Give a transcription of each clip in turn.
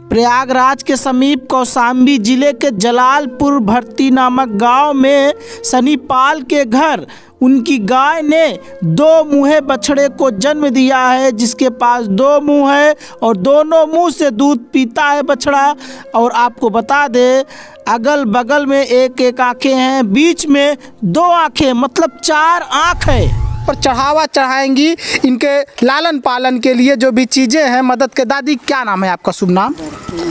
प्रयागराज के समीप कौशाम्बी जिले के जलालपुर भर्ती नामक गांव में सनीपाल के घर उनकी गाय ने 2 मुँहे बछड़े को जन्म दिया है, जिसके पास 2 मुंह है और दोनों मुंह से दूध पीता है बछड़ा। और आपको बता दें, अगल बगल में एक एक आँखें हैं, बीच में 2 आँखें, मतलब 4 आँख है। और चढ़ावा चढ़ाएंगी इनके लालन पालन के लिए जो भी चीज़ें हैं मदद के। दादी क्या नाम है आपका, शुभ नाम?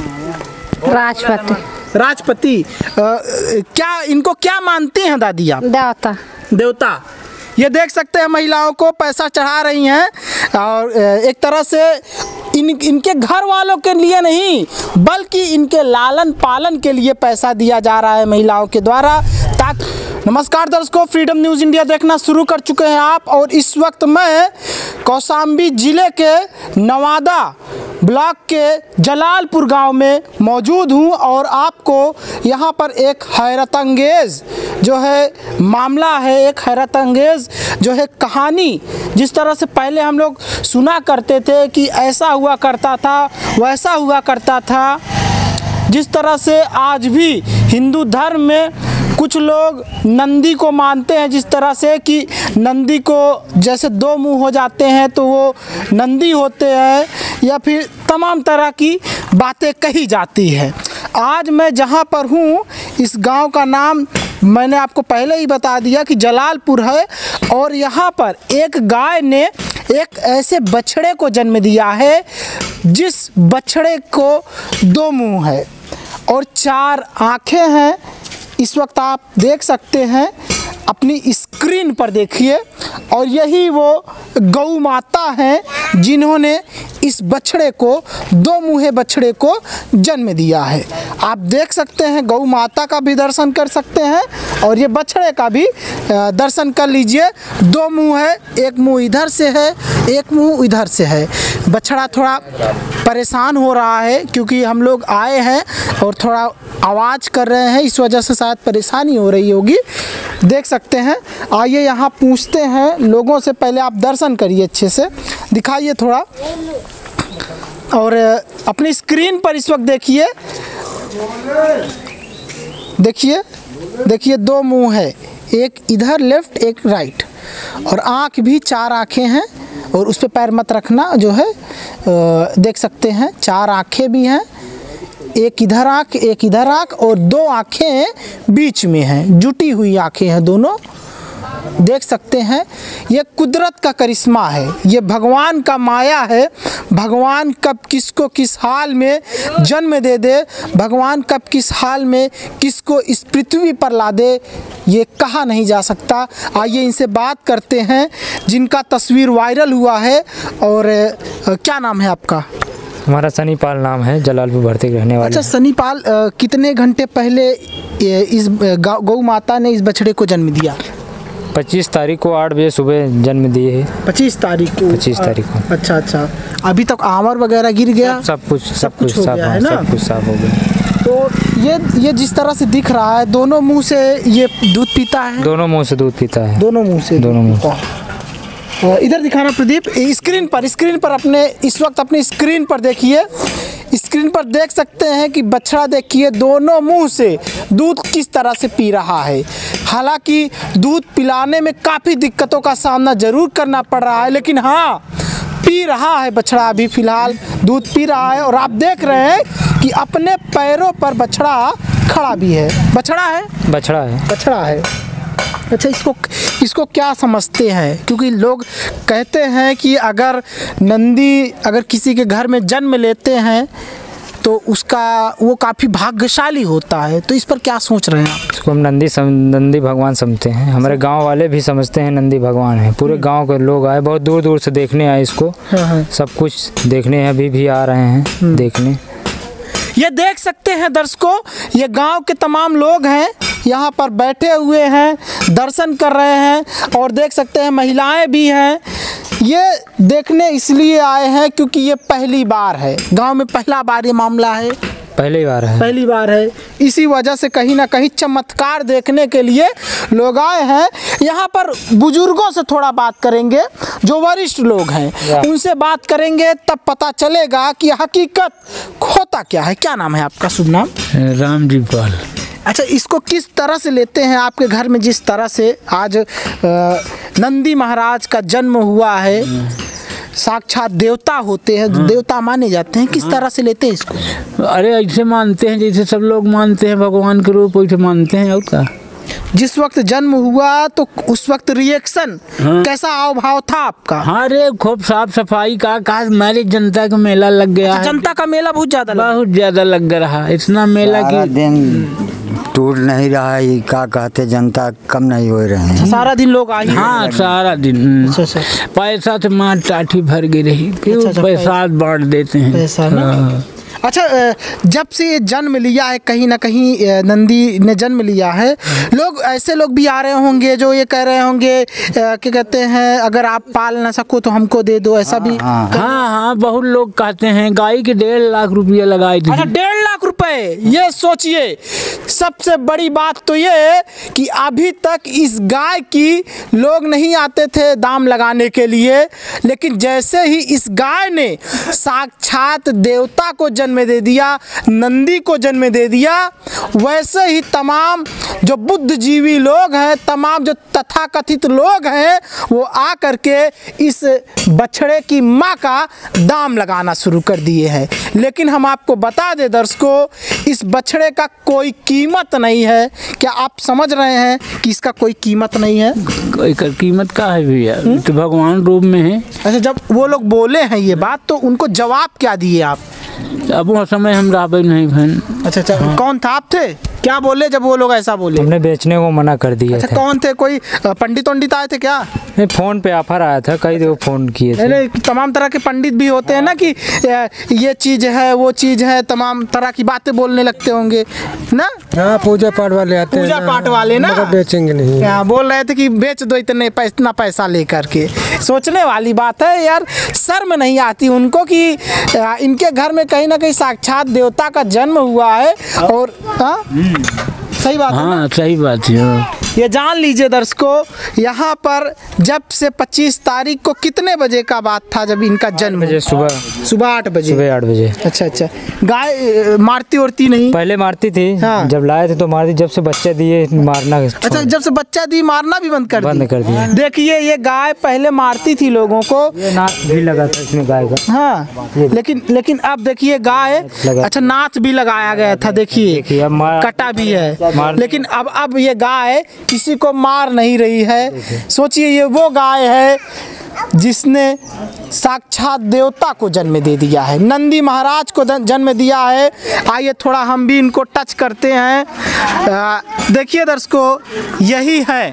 राजपति। राजपति, क्या इनको क्या मानती हैं दादी आप? देवता। देवता। ये देख सकते हैं महिलाओं को पैसा चढ़ा रही हैं और एक तरह से इनके घर वालों के लिए नहीं बल्कि इनके लालन पालन के लिए पैसा दिया जा रहा है महिलाओं के द्वारा। नमस्कार दर्शकों, फ्रीडम न्यूज़ इंडिया देखना शुरू कर चुके हैं आप, और इस वक्त मैं कौशाम्बी जिले के नवादा ब्लॉक के जलालपुर गांव में मौजूद हूं और आपको यहां पर एक हैरत अंगेज़ जो है मामला है, एक हैरत अंगेज़ जो है कहानी, जिस तरह से पहले हम लोग सुना करते थे कि ऐसा हुआ करता था वैसा हुआ करता था, जिस तरह से आज भी हिंदू धर्म में कुछ लोग नंदी को मानते हैं, जिस तरह से कि नंदी को जैसे 2 मुंह हो जाते हैं तो वो नंदी होते हैं, या फिर तमाम तरह की बातें कही जाती है। आज मैं जहां पर हूं, इस गांव का नाम मैंने आपको पहले ही बता दिया कि जलालपुर है, और यहां पर एक गाय ने एक ऐसे बछड़े को जन्म दिया है जिस बछड़े को 2 मुंह है और 4 आँखें हैं। इस वक्त आप देख सकते हैं अपनी स्क्रीन पर, देखिए, और यही वो गौ माता हैं जिन्होंने इस बछड़े को 2 मुँहे बछड़े को जन्म दिया है। आप देख सकते हैं, गौ माता का भी दर्शन कर सकते हैं और ये बछड़े का भी दर्शन कर लीजिए। 2 मुँह है, एक मुँह इधर से है, एक मुँह इधर से है। बछड़ा थोड़ा परेशान हो रहा है क्योंकि हम लोग आए हैं और थोड़ा आवाज़ कर रहे हैं, इस वजह से शायद परेशानी हो रही होगी। देख सकते हैं, आइए यहाँ पूछते हैं लोगों से। पहले आप दर्शन करिए, अच्छे से दिखाइए थोड़ा, और अपनी स्क्रीन पर इस वक्त देखिए, देखिए देखिए 2 मुंह है, एक इधर लेफ्ट एक राइट, और आँख भी 4 आँखें हैं, और उस पर पैर मत रखना जो है। देख सकते हैं 4 आँखें भी हैं, एक इधर आँख एक इधर आँख, और 2 आँखें बीच में हैं, जुटी हुई आँखें हैं दोनों। देख सकते हैं, ये कुदरत का करिश्मा है, ये भगवान का माया है। भगवान कब किसको किस हाल में जन्म दे दे, भगवान कब किस हाल में किसको इस पृथ्वी पर ला दे, ये कहा नहीं जा सकता। आइए इनसे बात करते हैं जिनका तस्वीर वायरल हुआ है। और क्या नाम है आपका? हमारा सनीपाल नाम है, जलालपुर भर्ती रहने वाले। अच्छा सनीपाल, कितने घंटे पहले इस गौ माता ने इस बछड़े को जन्म दिया? 25 तारीख को 8 बजे सुबह जन्म दिए है। 25 तारीख को? 25 तारीख को। अच्छा अच्छा, अभी तक आंवर वगैरह गिर गया? सब कुछ साफ है ना? सब कुछ साफ हो गया। तो ये जिस तरह से दिख रहा है, दोनों मुंह से ये दूध पीता है? दोनों मुंह से दूध पीता है। दोनों मुंह से? दोनों मुंह से। इधर दिखाना प्रदीप, स्क्रीन पर अपने इस वक्त अपनी स्क्रीन पर देखिए। स्क्रीन पर देख सकते हैं कि बछड़ा देखिए दोनों मुंह से दूध किस तरह से पी रहा है। हालांकि दूध पिलाने में काफ़ी दिक्कतों का सामना ज़रूर करना पड़ रहा है, लेकिन हाँ पी रहा है बछड़ा, अभी फ़िलहाल दूध पी रहा है। और आप देख रहे हैं कि अपने पैरों पर बछड़ा खड़ा भी है। बछड़ा है? बछड़ा है। बछड़ा है। अच्छा, इसको क्या समझते हैं? क्योंकि लोग कहते हैं कि अगर नंदी अगर किसी के घर में जन्म लेते हैं तो उसका वो काफ़ी भाग्यशाली होता है, तो इस पर क्या सोच रहे हैं आप? इसको हम नंदी भगवान समझते हैं, हमारे गांव वाले भी समझते हैं नंदी भगवान है। पूरे गांव के लोग आए, बहुत दूर दूर से देखने आए इसको। सब कुछ देखने अभी भी आ रहे हैं देखने। ये देख सकते हैं दर्शकों, ये गांव के तमाम लोग हैं, यहाँ पर बैठे हुए हैं, दर्शन कर रहे हैं, और देख सकते हैं महिलाएं भी हैं। ये देखने इसलिए आए हैं क्योंकि ये पहली बार है, गांव में पहला बार ये मामला है, पहली बार है। पहली बार है, इसी वजह से कहीं ना कहीं चमत्कार देखने के लिए लोग आए हैं। यहाँ पर बुजुर्गों से थोड़ा बात करेंगे, जो वरिष्ठ लोग हैं उनसे बात करेंगे, तब पता चलेगा कि हकीकत होता क्या है। क्या नाम है आपका? शुभ नाम? रामजी पाल। अच्छा, इसको किस तरह से लेते हैं आपके घर में? जिस तरह से आज नंदी महाराज का जन्म हुआ है, साक्षात देवता होते हैं, देवता माने जाते हैं, किस तरह से लेते हैं इसको? अरे ऐसे मानते हैं जैसे सब लोग मानते हैं भगवान के रूप, वैसे मानते हैं। और क्या, जिस वक्त जन्म हुआ तो उस वक्त रिएक्शन कैसा हाव भाव था आपका? हाँ रे, खूब साफ सफाई का मेरे जनता का मेला लग गया है। जनता का मेला बहुत ज्यादा लग रहा, इतना मेला की टूट नहीं रहा है। क्या कहते, जनता कम नहीं हो रहे हैं। सारा दिन लोग आई? हाँ, सारा दिन पैसा से मार टाठी भर गई रही, फिर पैसा बांट देते हैं पैसा ना। अच्छा, जब से ये जन्म लिया है, कहीं ना कहीं नंदी ने जन्म लिया है, लोग ऐसे लोग भी आ रहे होंगे जो ये कह रहे होंगे क्या कहते हैं, अगर आप पाल ना सको तो हमको दे दो, ऐसा भी? हाँ, बहुत लोग कहते हैं। गाय के 1.5 लाख रुपया लगाए थे। अच्छा, 1.5 लाख रुपए! ये सोचिए, सबसे बड़ी बात तो ये कि अभी तक इस गाय की लोग नहीं आते थे दाम लगाने के लिए, लेकिन जैसे ही इस गाय ने साक्षात देवता को जन्म दे दिया, नंदी को जन्म दे दिया, वैसे ही तमाम जो बुद्धिजीवी लोग हैं, तमाम जो तथाकथित लोग हैं, वो आ करके इस बछड़े की माँ का दाम लगाना शुरू कर दिए हैं। लेकिन हम आपको बता दें दर्शकों, इस बछड़े का कोई कीमत नहीं है। क्या आप समझ रहे हैं कि इसका कोई कीमत नहीं है? कोई कीमत का है भैया, तो भगवान रूप में है। अच्छा, जब वो लोग बोले हैं ये बात, तो उनको जवाब क्या दिए आप? अब वो समय हम राबे नहीं बहन। अच्छा, कौन था? आप थे? क्या बोले जब वो लोग ऐसा बोले? हमने बेचने को मना कर दिया। अच्छा, कौन थे? कोई पंडित आए थे क्या? नहीं, फोन पे ऑफर आया था, कई दो फोन किए थे। नहीं, तमाम तरह के पंडित भी होते हैं ना कि ये चीज है, वो चीज है, तमाम तरह की बातें बोलने लगते होंगे ना। हाँ, पूजा पाठ वाले आते हैं, पूजा पाठ वाले ना, बेचेंगे नहीं। बोल रहे थे कि बेच दो इतना पैसा लेकर के। सोचने वाली बात है यार, शर्म नहीं आती उनको कि इनके घर में कहीं ना कहीं साक्षात देवता का जन्म हुआ है। और सही बात है। हाँ, सही बात है। ये जान लीजिए दर्शकों, यहाँ पर जब से 25 तारीख को कितने बजे का बात था जब इनका जन्म? सुबह 8 बजे। सुबह 8 बजे। अच्छा, गाय मारती उड़ती नहीं? पहले मारती थी। हाँ। जब लाए थे तो मारती, जब से बच्चा दिए मारना। अच्छा, जब से बच्चा दी मारना भी बंद कर दिया। देखिए, ये गाय पहले मारती थी लोगों को, ये नाथ भी लगा था इसमें गाय का। हाँ, लेकिन अब देखिए गाय, अच्छा नाथ भी लगाया गया था, देखिए कटा भी है, लेकिन अब ये गाय किसी को मार नहीं रही है। सोचिए, ये वो गाय है जिसने साक्षात देवता को जन्म दे दिया है, नंदी महाराज को जन्म दिया है। आइए थोड़ा हम भी इनको टच करते हैं। देखिए दर्शकों, यही है,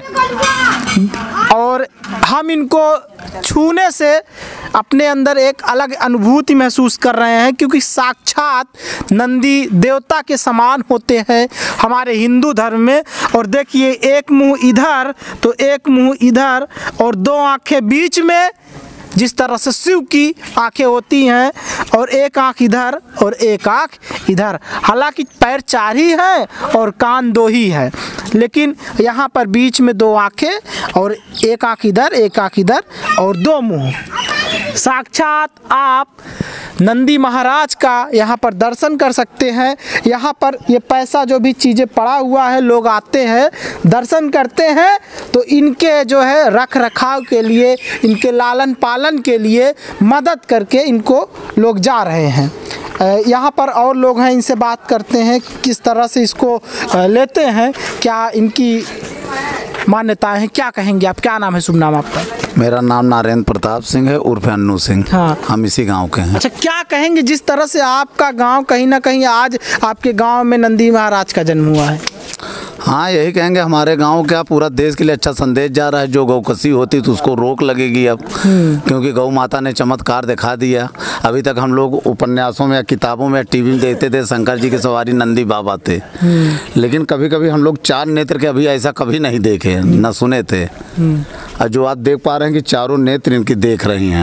और हम इनको छूने से अपने अंदर एक अलग अनुभूति महसूस कर रहे हैं, क्योंकि साक्षात नंदी देवता के समान होते हैं हमारे हिंदू धर्म में। और देखिए, एक मुंह इधर तो एक मुंह इधर, और 2 आंखें बीच में, जिस तरह से शिव की आंखें होती हैं, और एक आंख इधर और एक आंख इधर। हालांकि पैर 4 ही हैं और कान 2 ही हैं, लेकिन यहाँ पर बीच में 2 आंखें और एक आंख इधर, एक आंख इधर और 2 मुंह। साक्षात आप नंदी महाराज का यहाँ पर दर्शन कर सकते हैं। यहाँ पर ये पैसा जो भी चीज़ें पड़ा हुआ है, लोग आते हैं दर्शन करते हैं, तो इनके जो है रख रखाव के लिए, इनके लालन पालन के लिए मदद करके इनको लोग जा रहे हैं। यहाँ पर और लोग हैं, इनसे बात करते हैं किस तरह से इसको लेते हैं, क्या इनकी मान्यताएं हैं, क्या कहेंगे आप? क्या नाम है? शुभ नाम आपका? मेरा नाम नारायण प्रताप सिंह है, उर्फ अन्नू सिंह। हाँ। हम इसी गांव के हैं। अच्छा, क्या कहेंगे जिस तरह से आपका गांव कहीं ना कहीं आज आपके गांव में नंदी महाराज का जन्म हुआ है? हाँ, यही कहेंगे, हमारे गांव क्या पूरा देश के लिए अच्छा संदेश जा रहा है। जो गौकसी होती तो उसको रोक लगेगी अब, क्योंकि गौ माता ने चमत्कार दिखा दिया। अभी तक हम लोग उपन्यासों में या किताबों में, टीवी में देखते थे शंकर जी की सवारी नंदी बाबा थे, लेकिन कभी कभी हम लोग 4 नेत्र के अभी ऐसा कभी नहीं देखे न सुने थे। और जो आप देख पा रहे हैं कि चारों नेत्र इनकी देख रही हैं।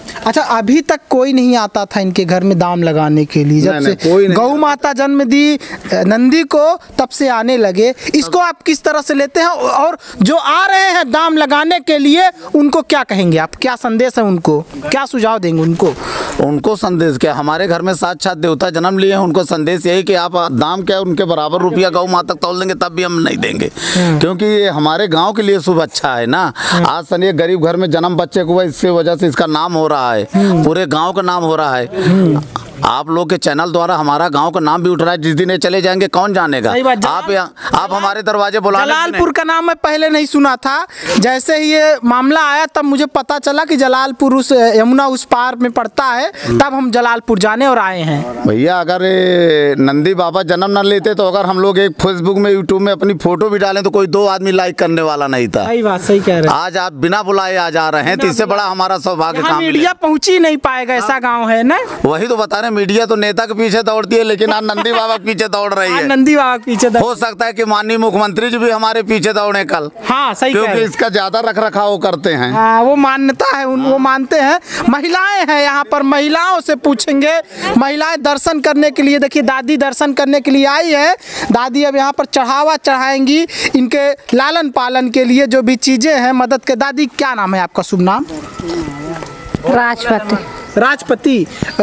अच्छा, अभी तक कोई नहीं आता था इनके घर में दाम लगाने के लिए? जब से गौ माता जन्म दी नंदी को तब से आने लगे। इसको आप किस तरह से लेते हैं, और जो आ रहे हैं दाम लगाने के लिए उनको क्या कहेंगे आप? क्या संदेश है उनको, क्या सुझाव देंगे उनको? उनको संदेश क्या, हमारे घर में साक्षात देवता जन्म लिए हैं, उनको संदेश यही कि आप दाम क्या उनके बराबर रुपया गौ माता तौल देंगे तब भी हम नहीं देंगे, क्योंकि ये हमारे गांव के लिए शुभ अच्छा है ना। आज सन ये गरीब घर में जन्म बच्चे को हुआ, इससे वजह से इसका नाम हो रहा है, पूरे गांव का नाम हो रहा है। आप लोग के चैनल द्वारा हमारा गांव का नाम भी उठ रहा है। जिस दिन ये चले जाएंगे कौन जानेगा। आप हमारे दरवाजे बुला। जलालपुर का नाम मैं पहले नहीं सुना था, जैसे ही ये मामला आया तब मुझे पता चला कि जलालपुर उस यमुना उस पार में पड़ता है, तब हम जलालपुर जाने और आए हैं। भैया अगर नंदी बाबा जन्म न लेते तो अगर हम लोग एक फेसबुक में यूट्यूब में अपनी फोटो भी डालें तो कोई 2 आदमी लाइक करने वाला नहीं था। सही बात, सही कह रहे हैं। आज आप बिना बुलाए आ जा रहे हैं तो इससे बड़ा हमारा सौभाग्य काम। मीडिया पहुंच ही नहीं पाएगा, ऐसा गाँव है ना। वही तो बता रहे, मीडिया तो नेता के पीछे दौड़ती है, लेकिन आज नंदी बाबा पीछे दौड़ रही है। नंदी बाबा पीछे हो सकता है कि माननीय मुख्यमंत्री जी भी हमारे पीछे दौड़े कल। हाँ सही, क्योंकि इसका ज्यादा रख रखाव करते हैं। हाँ, वो मान्यता है, वो मानते हैं। महिलाएं हैं यहाँ पर, महिलाओं से पूछेंगे। महिलाएं दर्शन करने के लिए, देखिए दादी दर्शन करने के लिए आई है। दादी अब यहाँ पर चढ़ावा चढ़ाएंगी इनके लालन पालन के लिए जो भी चीजें हैं मदद के। दादी क्या नाम है आपका, शुभ नाम? राजपति। राजपति,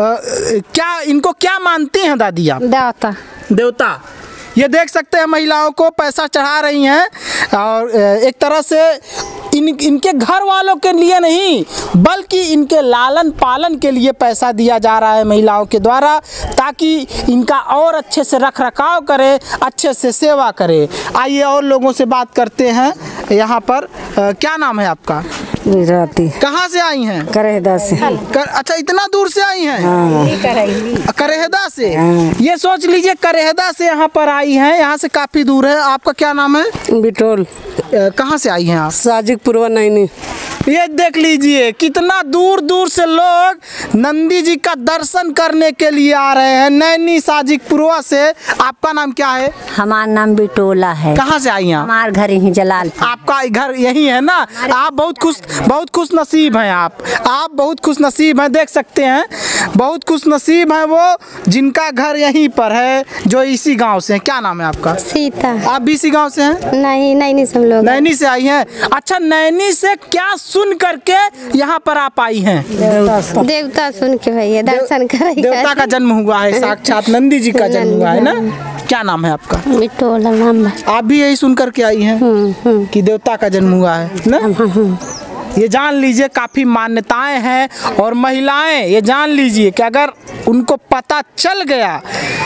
क्या इनको क्या मानती हैं दादी आप? देवता। देवता। ये देख सकते हैं महिलाओं को पैसा चढ़ा रही हैं, और एक तरह से इनके घर वालों के लिए नहीं बल्कि इनके लालन पालन के लिए पैसा दिया जा रहा है महिलाओं के द्वारा, ताकि इनका और अच्छे से रख रखाव करे, अच्छे से सेवा करे। आइए और लोगों से बात करते हैं यहाँ पर। क्या नाम है आपका? गुजराती। कहाँ से आई हैं? करेहदा से। अच्छा, इतना दूर से आई हैं? हाँ। करेहदा से। ये सोच लीजिए करेहदा से यहाँ पर आई हैं, यहाँ से काफी दूर है। आपका क्या नाम है? बिटोल। कहाँ से आई हैं आप? साजिकपुर नैनी। ये देख लीजिए कितना दूर दूर से लोग नंदी जी का दर्शन करने के लिए आ रहे हैं, नैनी साजिकपुरवा से। आपका नाम क्या है? हमारा नाम बिटोला है। कहाँ से आई हैं? हमारा घर यही जलालपुर। आपका घर यही है ना। आप बहुत खुश नसीब हैं। आप बहुत खुश नसीब हैं। देख सकते हैं बहुत खुश नसीब हैं वो जिनका घर यहीं पर है, जो इसी गांव से है। क्या नाम है आपका? सीता। आप भी इसी गांव से हैं? नहीं, नैनी से हम लोग। नैनी से आई हैं। अच्छा, नैनी से क्या सुन करके यहाँ पर आप आई हैं? देवता सुन के भैया दर्शन करेंगे। देवता का जन्म हुआ है, साक्षात नंदी जी का जन्म हुआ है ना। क्या नाम है आपका? बिटोला नाम है। आप भी यही सुन करके आई हैं कि देवता का जन्म हुआ है ना। ये जान लीजिए काफ़ी मान्यताएं हैं, और महिलाएं ये जान लीजिए कि अगर उनको पता चल गया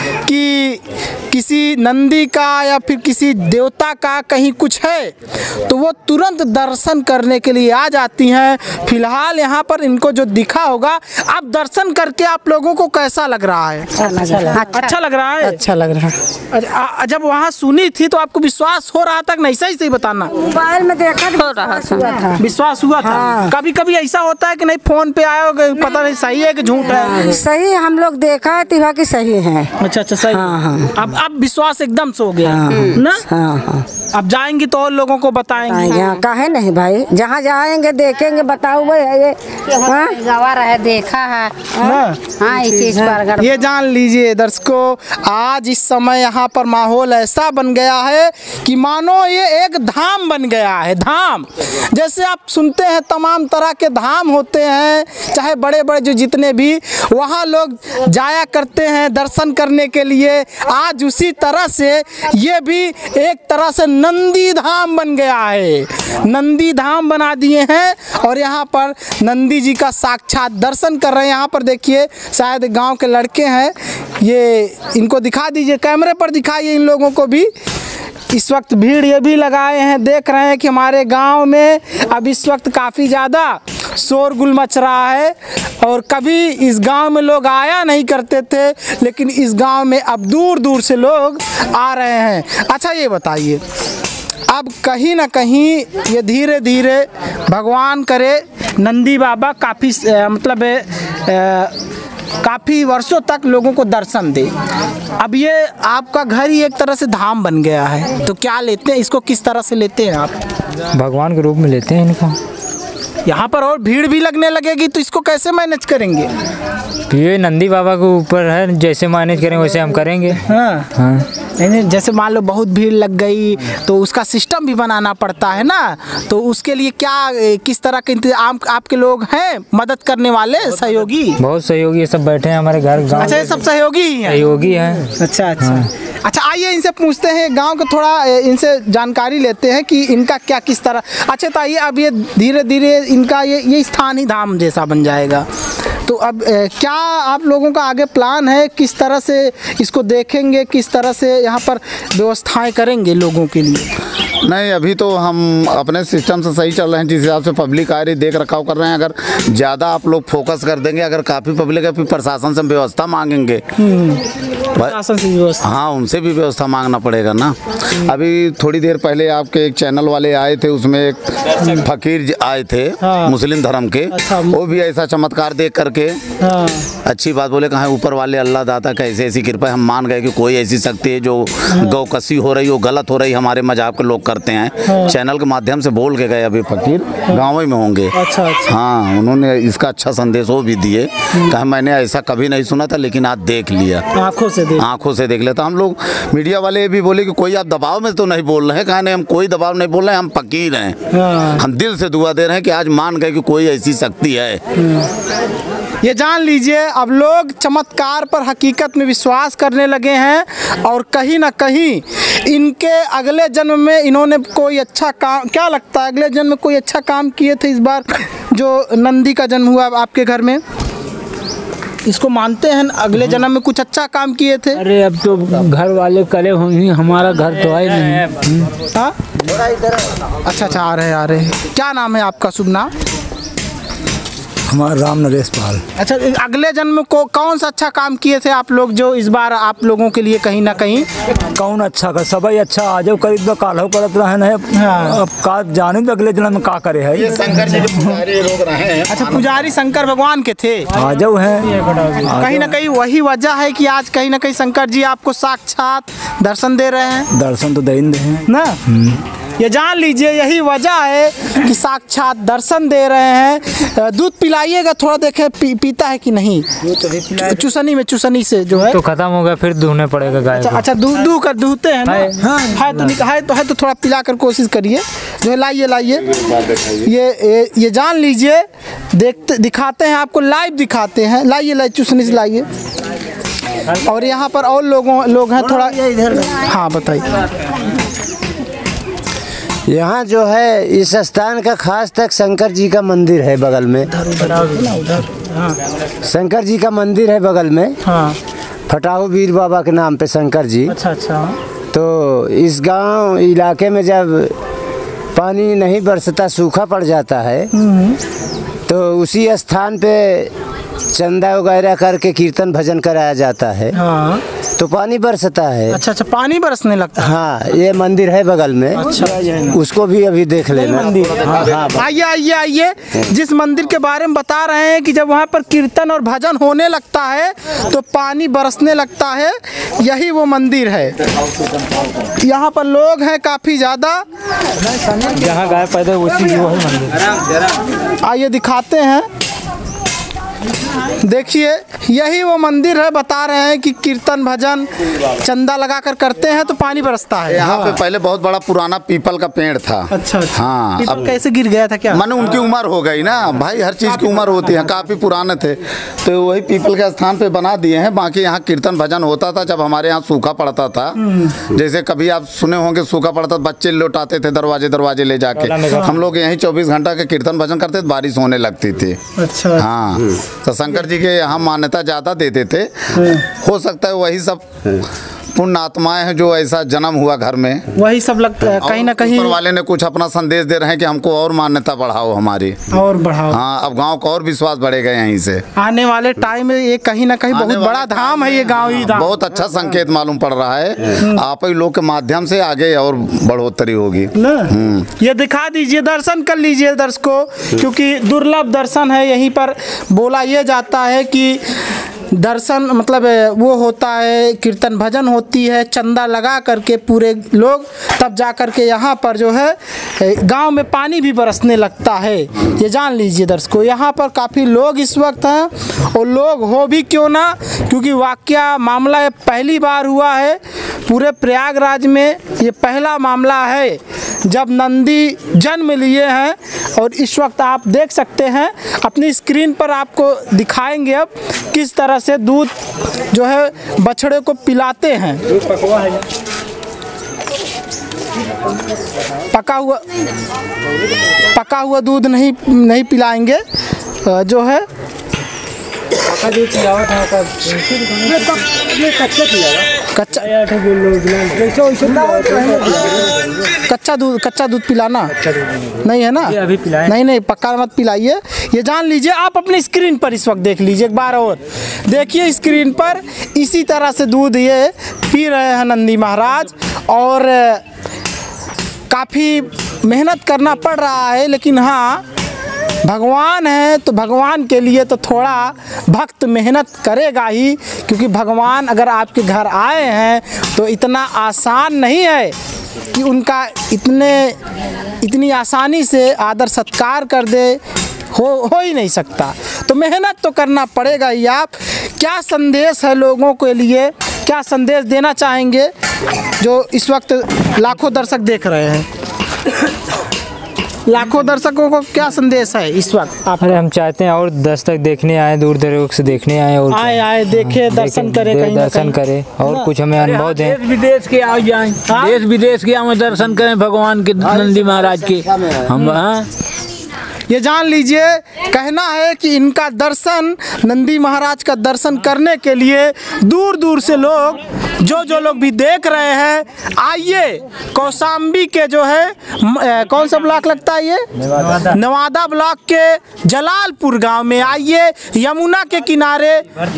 कि किसी नंदी का या फिर किसी देवता का कहीं कुछ है तो वो तुरंत दर्शन करने के लिए आ जाती हैं। फिलहाल यहाँ पर इनको जो दिखा होगा, आप दर्शन करके आप लोगों को कैसा लग रहा है? अच्छा लग रहा है। अच्छा लग रहा है। अच्छा लग रहा है। जब वहाँ सुनी थी तो आपको विश्वास हो रहा था कि नहीं? सही बताना। मोबाइल में देखा हो रहा था, विश्वास हुआ था। कभी कभी ऐसा होता है कि नहीं फोन पे आए हो, पता नहीं सही है कि झूठ है। सही हम लोग देखा है तिवा की सही है। अच्छा सही। अब विश्वास एकदम से हो गया ना। अब जाएंगी तो और लोगों को बताएंगे। काहे नहीं भाई, जहाँ जाएंगे देखेंगे, बताओ भाई ये गवार है, देखा है। हाँ, ये जान लीजिए दर्शकों, आज इस समय यहाँ पर माहौल ऐसा बन गया है कि मानो ये एक धाम बन गया है। धाम जैसे आप सुनते हैं तमाम तरह के धाम होते हैं, चाहे बड़े बड़े जो जितने भी, वहाँ लोग जाया करते हैं दर्शन करने के लिए। आज उसी तरह से ये भी एक तरह से नंदी धाम बन गया है। नंदी धाम बना दिए हैं और यहाँ पर नंदी जी का साक्षात दर्शन कर रहे हैं। यहाँ पर देखिए शायद गांव के लड़के हैं, ये इनको दिखा दीजिए, कैमरे पर दिखाइए इन लोगों को भी। इस वक्त भीड़ ये भी लगाए हैं, देख रहे हैं कि हमारे गांव में अब इस वक्त काफ़ी ज़्यादा शोरगुल मच रहा है, और कभी इस गांव में लोग आया नहीं करते थे, लेकिन इस गांव में अब दूर दूर से लोग आ रहे हैं। अच्छा ये बताइए, अब कहीं ना कहीं ये धीरे धीरे भगवान करे नंदी बाबा काफ़ी वर्षों तक लोगों को दर्शन दे। अब ये आपका घर ही एक तरह से धाम बन गया है, तो क्या लेते हैं इसको, किस तरह से लेते हैं आप? भगवान के रूप में लेते हैं इनको। यहाँ पर और भीड़ भी लगने लगेगी तो इसको कैसे मैनेज करेंगे? ये नंदी बाबा के ऊपर है, जैसे मैनेज करेंगे वैसे हम करेंगे। हाँ हाँ नहीं, जैसे मान लो बहुत भीड़ लग गई तो उसका सिस्टम भी बनाना पड़ता है ना, तो उसके लिए क्या किस तरह के इंतजाम आपके लोग हैं मदद करने वाले सहयोगी? बहुत सहयोगी, ये सब बैठे हैं हमारे घर गाँव। अच्छा, ये सब सहयोगी ही हैं? सहयोगी हैं। अच्छा अच्छा अच्छा, आइए इनसे पूछते हैं, गांव का थोड़ा इनसे जानकारी लेते हैं कि इनका क्या किस तरह। अच्छा तो आइए, अब ये धीरे धीरे इनका ये स्थान ही धाम जैसा बन जाएगा, तो अब क्या आप लोगों का आगे प्लान है, किस तरह से इसको देखेंगे, किस तरह से यहाँ पर व्यवस्थाएं करेंगे लोगों के लिए? नहीं, अभी तो हम अपने सिस्टम से सही चल रहे हैं, जिस हिसाब से पब्लिक आ रही देख रखाव कर रहे हैं। अगर ज़्यादा आप लोग फोकस कर देंगे, अगर काफ़ी पब्लिक है, फिर प्रशासन से व्यवस्था मांगेंगे। प्रशासन से व्यवस्था? हाँ, उनसे भी व्यवस्था मांगना पड़ेगा ना। अभी थोड़ी देर पहले आपके एक चैनल वाले आए थे, उसमें एक फकीर आए थे मुस्लिम धर्म के। वो भी ऐसा चमत्कार देख करके अच्छी बात बोले, कहा ऊपर वाले अल्लाह दाता का ऐसी कृपा, हम मान गए कि कोई ऐसी शक्ति है जो गौ कसी हो रही हो, गलत हो रही, हमारे मजाक के लोग करते हैं। चैनल के माध्यम से बोल के गए, अभी फकीर गाँव में होंगे। अच्छा। हाँ, उन्होंने इसका अच्छा संदेश वो भी दिए। कहा मैंने ऐसा कभी नहीं सुना था, लेकिन आज देख लिया, आंखों से देख लेता। हम लोग मीडिया वाले भी बोले कि कोई आप दबाव में तो नहीं बोल रहे हैं। कहा नहीं, हम कोई दबाव नहीं बोल रहे हैं, हम फकीर हैं। हम दिल से दुआ दे रहे हैं कि आज मान गए कि कोई ऐसी शक्ति है। ये जान लीजिए, अब लोग चमत्कार पर हकीकत में विश्वास करने लगे हैं, और कहीं ना कहीं इनके अगले जन्म में इन्होंने कोई अच्छा काम, क्या लगता है अगले जन्म में कोई अच्छा काम किए थे इस बार जो नंदी का जन्म हुआ आपके घर में? इसको मानते हैं अगले जन्म में कुछ अच्छा काम किए थे? अरे अब तो घर वाले करे होंगे, हमारा घर तो है नहीं। हाँ अच्छा, आ रहे। क्या नाम है आपका, शुभ नाम? हमारा राम नरेश पाल। अच्छा, अगले जन्म को कौन सा अच्छा काम किए थे आप लोग जो इस बार आप लोगों के लिए कहीं ना कहीं? कौन अच्छा कर, सब अच्छा आ जाओ करीब तो काल करत रहे। अब का जाने तो अगले जन्म में का करे है। ये शंकर जी के पुजारी लोग रहे हैं। अच्छा, पुजारी शंकर भगवान के थे? आ जाओ है, कहीं ना कहीं वही वजह है कि आज कहीं ना कहीं शंकर जी आपको साक्षात दर्शन दे रहे हैं। दर्शन तो दे ना, ये जान लीजिए यही वजह है कि साक्षात दर्शन दे रहे हैं। दूध पिलाइएगा थोड़ा, देखे पीता है कि नहीं। चूसनी से जो है तो खत्म हो गया, फिर दूहने पड़ेगा गाय को। अच्छा, दूहते हैं ना? है तो थोड़ा पिला कर कोशिश करिए। जो है लाइए ये जान लीजिए, दिखाते हैं आपको, लाइव दिखाते हैं। लाइए चूसनी से लाइए। और यहाँ पर और लोग हैं थोड़ा। हाँ बताइए। यहाँ जो है इस स्थान का खास तक शंकर जी का मंदिर है बगल में। शंकर जी का मंदिर है बगल में। फटाहू वीर बाबा के नाम पे शंकर जी। अच्छा। तो इस गांव इलाके में जब पानी नहीं बरसता, सूखा पड़ जाता है, तो उसी स्थान पे चंदा वगैरह करके कीर्तन भजन कराया जाता है। तो पानी बरसता है। अच्छा, पानी बरसने लगता है। हाँ, ये मंदिर है बगल में। अच्छा, उसको भी अभी देख लेना। आइए। जिस मंदिर के बारे में बता रहे हैं कि जब वहाँ पर कीर्तन और भजन होने लगता है तो पानी बरसने लगता है, यही वो मंदिर है। यहाँ पर लोग हैं काफी ज्यादा। जहाँ गाय पैदा उसी वो है मंदिर। आइए दिखाते हैं, देखिए यही वो मंदिर है। बता रहे हैं कि कीर्तन भजन चंदा लगाकर करते हैं तो पानी बरसता है। यहाँ पे पहले बहुत बड़ा पुराना पीपल का पेड़ था। अच्छा। हाँ, अब कैसे गिर गया था क्या? माने उनकी उम्र हो गई ना भाई, हर चीज की उम्र होती है। काफी पुराने थे तो वही पीपल के स्थान पे बना दिए हैं। बाकी यहाँ कीर्तन भजन होता था जब हमारे यहाँ सूखा पड़ता था। जैसे कभी आप सुने होंगे सूखा पड़ता, बच्चे लौटाते थे दरवाजे ले जाके। हम लोग यहीं 24 घंटा के कीर्तन भजन करते थे, बारिश होने लगती थी। अच्छा। हाँ, तो शंकर जी के यहाँ मान्यता ज्यादा देते थे। हो सकता है वही सब पुण्य आत्माएं हैं जो ऐसा जन्म हुआ घर में, वही सब लगता है कहीं ना कहीं। ऊपर वाले ने कुछ अपना संदेश दे रहे हैं कि हमको और मान्यता बढ़ाओ, हमारी और बढ़ाओ। हाँ, अब गांव का और विश्वास बढ़ेगा यहीं से। आने वाले टाइम में ये कहीं ना कहीं बहुत बड़ा धाम है ये गांव ही धाम। बहुत अच्छा संकेत मालूम पड़ रहा है। आप ही लोग के माध्यम से आगे और बढ़ोतरी होगी ना। ये दिखा दीजिए, दर्शन कर लीजिए दर्शकों, क्योंकि दुर्लभ दर्शन है। यहीं पर बोला ये जाता है कि दर्शन मतलब वो होता है, कीर्तन भजन होती है, चंदा लगा करके पूरे लोग तब जा कर के यहाँ पर जो है गांव में पानी भी बरसने लगता है। ये जान लीजिए दर्शकों, यहाँ पर काफ़ी लोग इस वक्त हैं और लोग हो भी क्यों ना, क्योंकि वाकया मामला ये पहली बार हुआ है पूरे प्रयागराज में। ये पहला मामला है जब नंदी जन्म लिए हैं और इस वक्त आप देख सकते हैं अपनी स्क्रीन पर आपको दिखाएंगे अब किस तरह से दूध जो है बछड़े को पिलाते हैं। पका हुआ दूध नहीं पिलाएंगे, जो है कच्चा दूध पिलाना नहीं है ना, अभी पिलाएं। नहीं पक्का मत पिलाइए। ये जान लीजिए, आप अपनी स्क्रीन पर इस वक्त देख लीजिए, एक बार और देखिए स्क्रीन पर, इसी तरह से दूध ये पी रहे हैं नंदी महाराज। और काफ़ी मेहनत करना पड़ रहा है, लेकिन हाँ भगवान है तो भगवान के लिए तो थोड़ा भक्त मेहनत करेगा ही, क्योंकि भगवान अगर आपके घर आए हैं तो इतना आसान नहीं है कि उनका इतनी आसानी से आदर सत्कार कर दे, हो ही नहीं सकता। तो मेहनत तो करना पड़ेगा ही। आप क्या संदेश है लोगों के लिए, क्या संदेश देना चाहेंगे जो इस वक्त लाखों दर्शक देख रहे हैं? लाखों दर्शकों को क्या संदेश है इस वक्त आप? अरे हम चाहते हैं और दर्शक देखने आए, दूर दराज से देखने आए और आए देखे, दर्शन करें, कहीं दर्शन करें और कुछ हमें अनुभव दें। देश विदेश के आ जाएं, देश विदेश के हमें दर्शन करें भगवान के, नंदी महाराज के। हम ये जान लीजिए, कहना है कि इनका दर्शन, नंदी महाराज का दर्शन करने के लिए दूर दूर से लोग, जो लोग भी देख रहे हैं, आइए कौशाम्बी के जो है कौन सा ब्लॉक लगता है ये, नवादा ब्लॉक के जलालपुर गांव में आइए, यमुना के किनारे,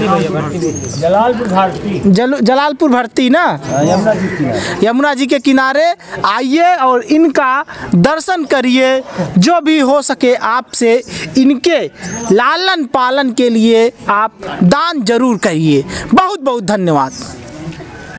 जलालपुर भर्ती ना, यमुना जी के किनारे आइए और इनका दर्शन करिए। जो भी हो सके आपसे इनके लालन पालन के लिए आप दान जरूर करिए। बहुत बहुत धन्यवाद।